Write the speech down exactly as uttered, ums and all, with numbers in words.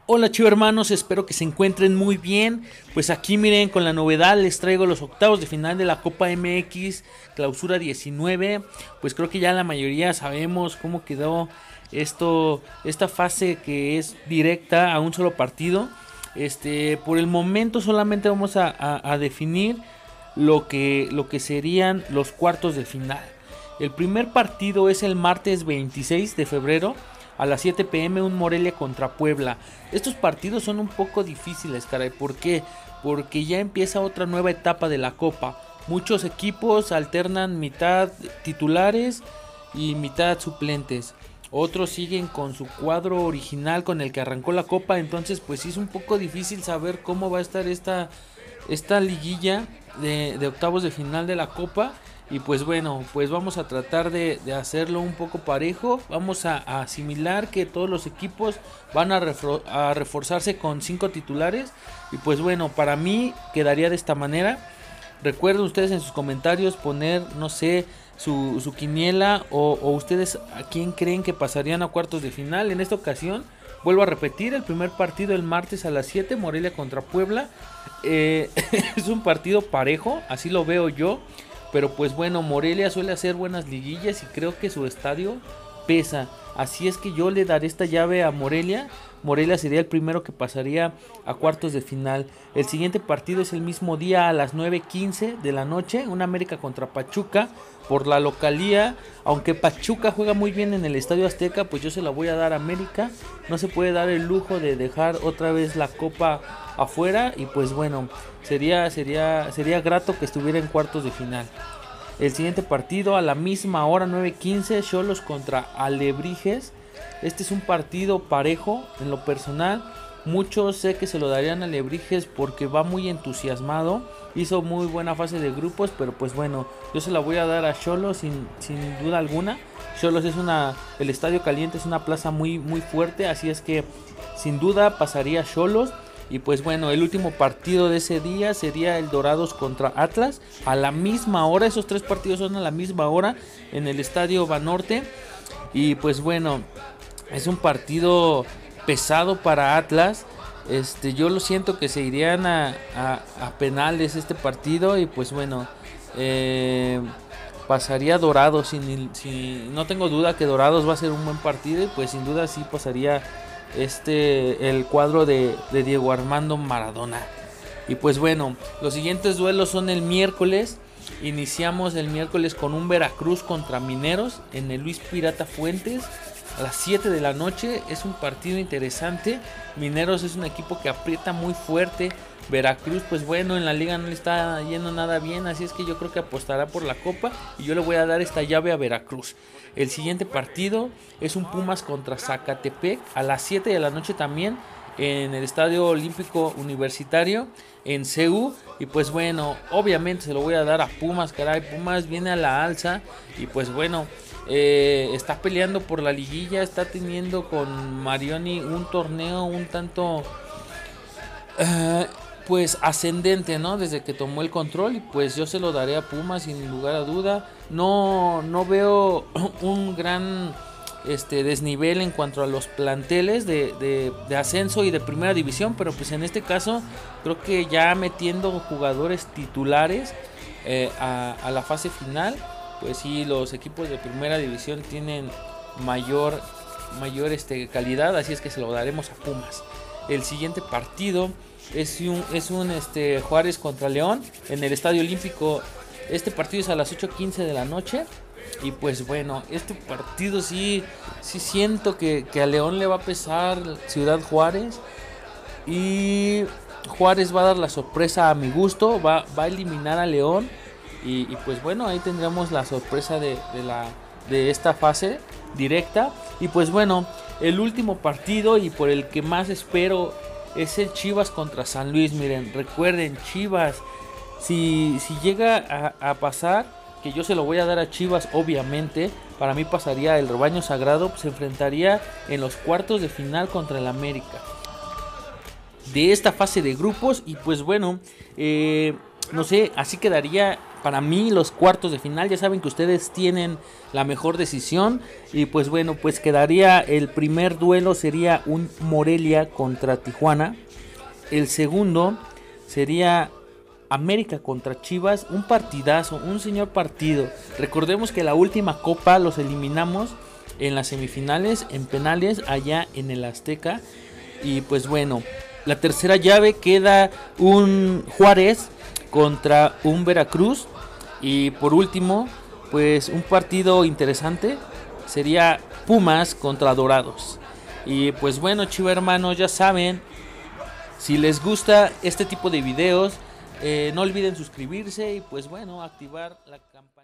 Hola chivo hermanos, espero que se encuentren muy bien. Pues aquí miren, con la novedad les traigo los octavos de final de la Copa M X Clausura diecinueve. Pues creo que ya la mayoría sabemos cómo quedó esto, esta fase que es directa a un solo partido. Este, por el momento solamente vamos a, a, a definir lo que, lo que serían los cuartos de final. El primer partido es el martes veintiséis de febrero a las siete p m, un Morelia contra Puebla. Estos partidos son un poco difíciles, caray. ¿Por qué? Porque ya empieza otra nueva etapa de la Copa. Muchos equipos alternan mitad titulares y mitad suplentes. Otros siguen con su cuadro original con el que arrancó la Copa. Entonces pues sí es un poco difícil saber cómo va a estar esta, esta liguilla de, de octavos de final de la Copa. Y pues bueno, pues vamos a tratar de, de hacerlo un poco parejo. Vamos a, a asimilar que todos los equipos van a, refor a reforzarse con cinco titulares. Y pues bueno, para mí quedaría de esta manera. Recuerden ustedes en sus comentarios poner, no sé, su, su quiniela o, o ustedes a quién creen que pasarían a cuartos de final. En esta ocasión, vuelvo a repetir, el primer partido el martes a las siete, Morelia contra Puebla. Eh, es un partido parejo, así lo veo yo. Pero pues bueno, Morelia suele hacer buenas liguillas y creo que su estadio pesa. Así es que yo le daré esta llave a Morelia. Morelia sería el primero que pasaría a cuartos de final. El siguiente partido es el mismo día a las nueve quince de la noche. Un América contra Pachuca por la localía. Aunque Pachuca juega muy bien en el Estadio Azteca, pues yo se la voy a dar a América. No se puede dar el lujo de dejar otra vez la copa afuera. Y pues bueno, sería, sería, sería grato que estuviera en cuartos de final. El siguiente partido a la misma hora, nueve quince, Xolos contra Alebrijes. Este es un partido parejo en lo personal. Muchos sé que se lo darían a Alebrijes porque va muy entusiasmado. Hizo muy buena fase de grupos, pero pues bueno, yo se la voy a dar a Xolos sin, sin duda alguna. Xolos es una, el Estadio Caliente es una plaza muy, muy fuerte, así es que sin duda pasaría Xolos. Y pues bueno, el último partido de ese día sería el Dorados contra Atlas a la misma hora. Esos tres partidos son a la misma hora en el Estadio Banorte. Y pues bueno, es un partido pesado para Atlas. Este, yo lo siento que se irían a, a, a penales este partido. Y pues bueno, eh, pasaría Dorados. Sin, sin, no tengo duda que Dorados va a ser un buen partido. Y pues sin duda sí pasaría este el cuadro de, de Diego Armando Maradona. Y pues bueno, los siguientes duelos son el miércoles. Iniciamos el miércoles con un Veracruz contra Mineros en el Luis Pirata Fuentes a las siete de la noche. Es un partido interesante. Mineros es un equipo que aprieta muy fuerte. Veracruz, pues bueno, en la liga no le está yendo nada bien, así es que yo creo que apostará por la copa y yo le voy a dar esta llave a Veracruz. El siguiente partido es un Pumas contra Zacatepec a las siete de la noche también en el Estadio Olímpico Universitario en C U. Y pues bueno, obviamente se lo voy a dar a Pumas, caray. Pumas viene a la alza y pues bueno, eh, está peleando por la liguilla, está teniendo con Marioni un torneo un tanto Uh, pues ascendente, ¿no? Desde que tomó el control y pues yo se lo daré a Pumas sin lugar a duda. No, no veo un gran este desnivel en cuanto a los planteles de, de, de ascenso y de primera división, pero pues en este caso creo que ya metiendo jugadores titulares eh, a, a la fase final, pues sí, los equipos de primera división tienen mayor, mayor este, calidad, así es que se lo daremos a Pumas. El siguiente partido es un, es un este, Juárez contra León en el Estadio Olímpico. Este partido es a las ocho quince de la noche. Y pues bueno, este partido sí, sí siento que, que a León le va a pesar Ciudad Juárez. Y Juárez va a dar la sorpresa a mi gusto. Va, va a eliminar a León. Y, y pues bueno, ahí tendremos la sorpresa de, de, la, de esta fase directa. Y pues bueno, el último partido y por el que más espero es el Chivas contra San Luis. Miren, recuerden, Chivas, si, si llega a, a pasar, que yo se lo voy a dar a Chivas, obviamente, para mí pasaría el rebaño sagrado, se enfrentaría en los cuartos de final contra el América de esta fase de grupos. Y pues bueno, eh, no sé, así quedaría para mí los cuartos de final. Ya saben que ustedes tienen la mejor decisión. Y pues bueno, pues quedaría el primer duelo, sería un Morelia contra Tijuana. El segundo sería América contra Chivas, un partidazo, un señor partido. Recordemos que la última copa los eliminamos en las semifinales, en penales, allá en el Azteca. Y pues bueno, la tercera llave queda un Juárez contra un Veracruz. Y por último, pues un partido interesante sería Pumas contra Dorados. Y pues bueno, chivo hermanos, ya saben, si les gusta este tipo de videos, eh, no olviden suscribirse y pues bueno, activar la campana.